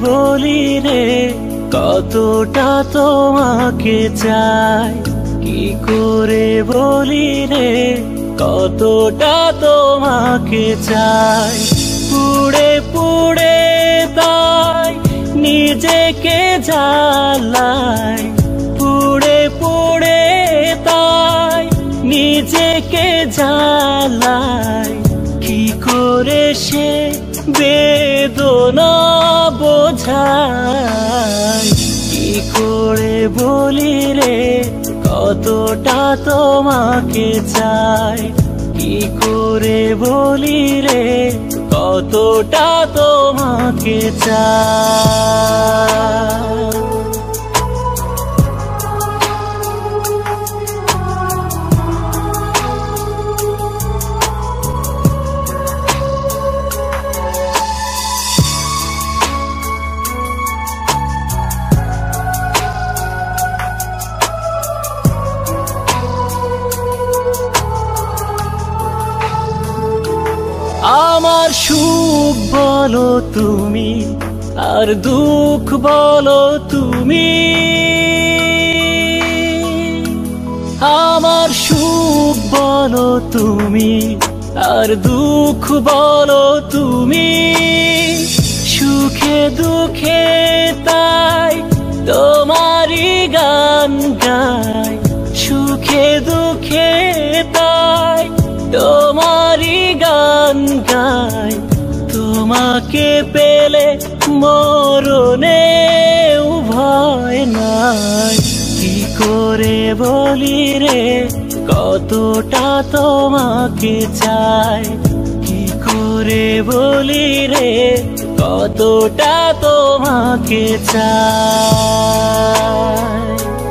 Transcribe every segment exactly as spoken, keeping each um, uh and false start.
বলি রে কতটা তোমাকে চাই, কি করে বলি রে কতটা তোমাকে চাই। পুড়ে পুড়ে তাই নিজেকে জ্বালাই, পুড়ে পুড়ে তাই নিজেকে জ্বালাই। কি করে সে বেদনা বোঝাই, কি করে বলি রে কতটা তোমাকে চাই, কি করে বলি রে কতটা তোমাকে চাই। আমার সুখ বলো তুমি, আর দুঃখ বলো তুমি। আমার সুখ বলো তুমি, আর দুঃখ বলো তুমি। সুখে দুঃখে তাই তোমারই গান গাই, সুখে দুঃখে তাই তোমারই গান গাই। তোমাকে পেলে মরণে ভয় নাই, কি করে বলি রে কতটা তোমাকে চাই, কি করে বলি রে কতটা তোমাকে চাই।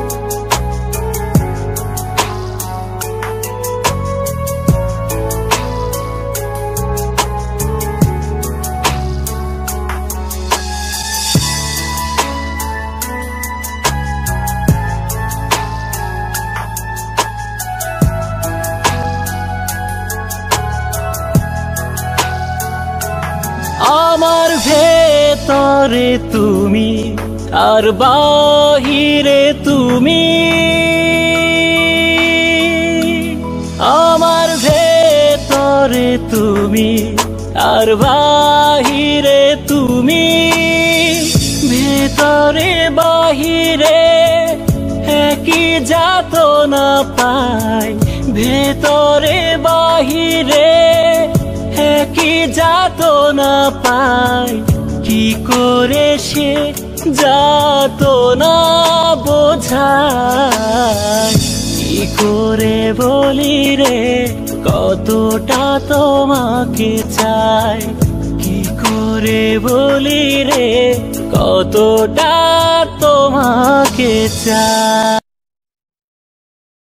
আমার ভেতরে তুমি, আর বাহিরে তুমি। আমার ভেতরে তুমি, আর বাহিরে তুমি। ভেতরে বাহিরে একই যাতনা পাই, ভেতরে বাহিরে কি যাতনা পাই। কি করে সে যাতনা বোঝাই, কি করে বলি রে কতটা তোমাকে চাই, কি করে বলি রে কতটা তোমাকে চাই।